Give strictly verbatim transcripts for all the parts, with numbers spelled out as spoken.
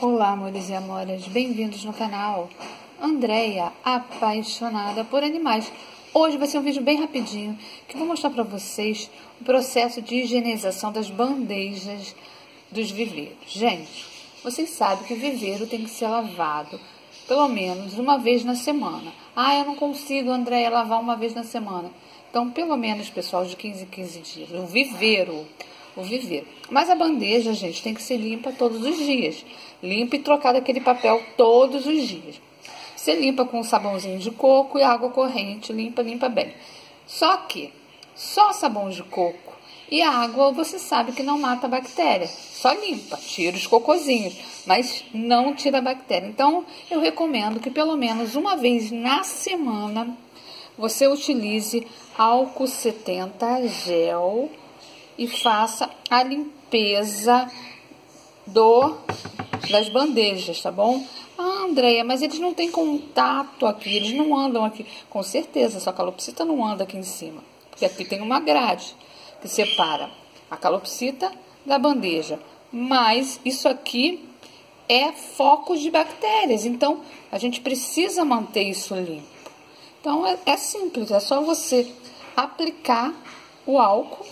Olá, amores e amoras, bem-vindos no canal Andréia, apaixonada por animais. Hoje vai ser um vídeo bem rapidinho, que eu vou mostrar para vocês o processo de higienização das bandejas dos viveiros. Gente, vocês sabem que o viveiro tem que ser lavado pelo menos uma vez na semana. Ah, eu não consigo, Andréia, lavar uma vez na semana. Então, pelo menos, pessoal, de quinze em quinze dias. O viveiro, o viveiro. Mas a bandeja, gente, tem que ser limpa todos os dias. Limpa e trocar aquele papel todos os dias. Você limpa com um sabãozinho de coco e água corrente, limpa, limpa bem. Só que, só sabão de coco e água, você sabe que não mata a bactéria. Só limpa, tira os cocozinhos, mas não tira a bactéria. Então, eu recomendo que pelo menos uma vez na semana você utilize álcool setenta gel e faça a limpeza do, das bandejas, tá bom? Ah, Andréia, mas eles não têm contato aqui, eles não andam aqui. Com certeza, sua calopsita não anda aqui em cima, porque aqui tem uma grade que separa a calopsita da bandeja. Mas isso aqui é foco de bactérias, então a gente precisa manter isso limpo. Então é, é simples, é só você aplicar o álcool.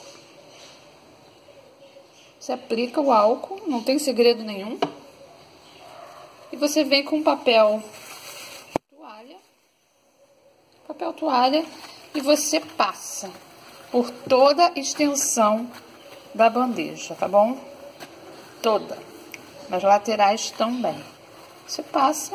Você aplica o álcool, não tem segredo nenhum. E você vem com papel toalha, papel toalha, e você passa por toda a extensão da bandeja, tá bom? Toda. Nas laterais também. Você passa.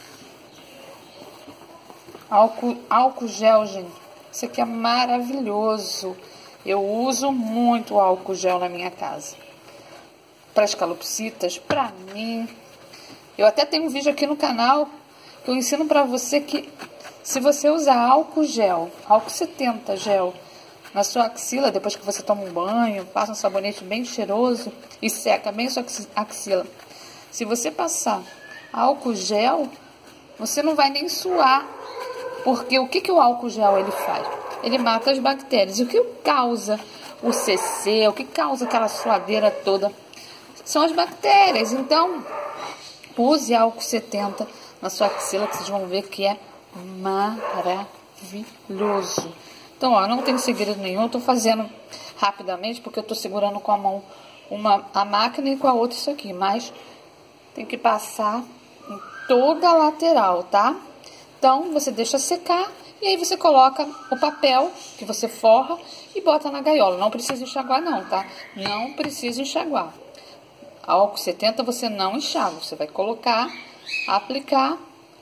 Álcool, álcool gel, gente. Isso aqui é maravilhoso. Eu uso muito álcool gel na minha casa. Para as calopsitas, para mim. Eu até tenho um vídeo aqui no canal que eu ensino para você que se você usar álcool gel, álcool setenta gel, na sua axila, depois que você toma um banho, passa um sabonete bem cheiroso e seca bem sua axila. Se você passar álcool gel, você não vai nem suar, porque o que, que o álcool gel ele faz? Ele mata as bactérias. O que causa o C C, o que causa aquela suadeira toda, são as bactérias. Então, use álcool setenta na sua axila, que vocês vão ver que é maravilhoso. Então, ó, não tem segredo nenhum. Eu tô fazendo rapidamente, porque eu tô segurando com a mão uma, a máquina e com a outra isso aqui. Mas tem que passar em toda a lateral, tá? Então, você deixa secar e aí você coloca o papel que você forra e bota na gaiola. Não precisa enxaguar não, tá? Não precisa enxaguar. Álcool setenta você não enxaga, você vai colocar, aplicar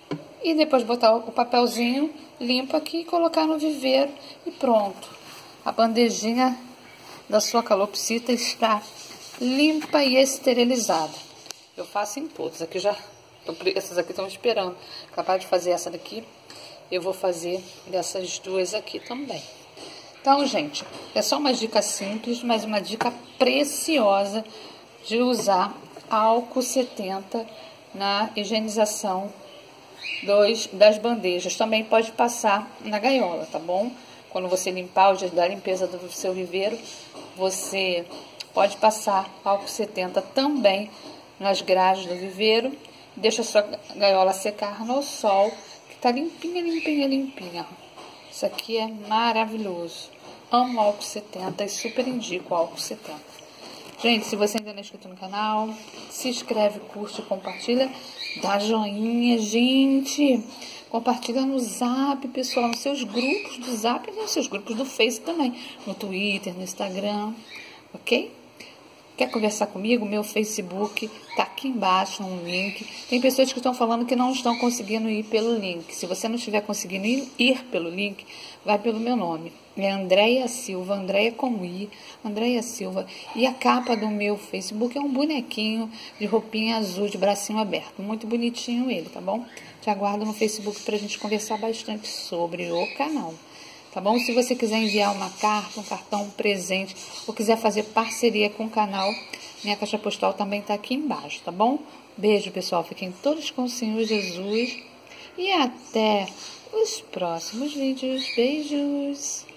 e depois botar o papelzinho limpo aqui e colocar no viveiro e pronto. A bandejinha da sua calopsita está limpa e esterilizada. Eu faço em todas, aqui já, essas aqui estão esperando. Acabar de fazer essa daqui, eu vou fazer dessas duas aqui também. Então, gente, é só uma dica simples, mas uma dica preciosa de usar álcool setenta na higienização dos, das bandejas. Também pode passar na gaiola, tá bom? Quando você limpar o dia da limpeza do seu viveiro, você pode passar álcool setenta também nas grades do viveiro. Deixa a sua gaiola secar no sol, que tá limpinha, limpinha, limpinha. Isso aqui é maravilhoso. Amo álcool setenta e super indico álcool setenta. Gente, se você ainda não é inscrito no canal, se inscreve, curte, compartilha, dá joinha, gente. Compartilha no Zap, pessoal, nos seus grupos do Zap e nos seus grupos do Face também, no Twitter, no Instagram, ok? Quer conversar comigo? Meu Facebook tá aqui embaixo, um link. Tem pessoas que estão falando que não estão conseguindo ir pelo link. Se você não estiver conseguindo ir, ir pelo link, vai pelo meu nome. É Andréia Silva, Andréia com I, Andréia Silva. E a capa do meu Facebook é um bonequinho de roupinha azul, de bracinho aberto. Muito bonitinho ele, tá bom? Te aguardo no Facebook pra gente conversar bastante sobre o canal. Tá bom? Se você quiser enviar uma carta, um cartão, um presente, ou quiser fazer parceria com o canal, minha caixa postal também tá aqui embaixo, tá bom? Beijo, pessoal. Fiquem todos com o Senhor Jesus. E até os próximos vídeos. Beijos!